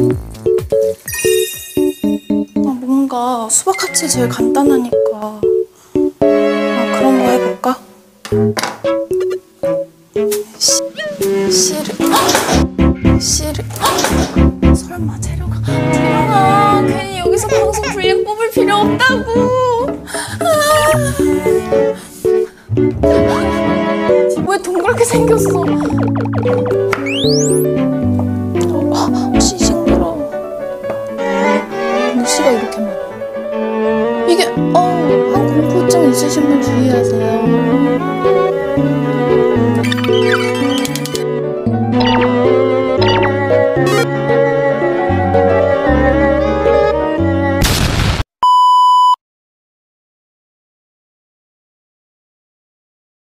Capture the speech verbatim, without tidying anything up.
아, 뭔가 수박 하체 제일 간단하니까 아, 그런 거 해볼까? 시, 씨를 씨를 설마 재료가 재료가 괜히 여기서 방송 분량 뽑을 필요 없다고. 왜 동그랗게 생겼어? 아, 씨 징그러워. 근데 씨가 이렇게 많아. 이게 어우 한 공포증 있으신 분 주의하세요.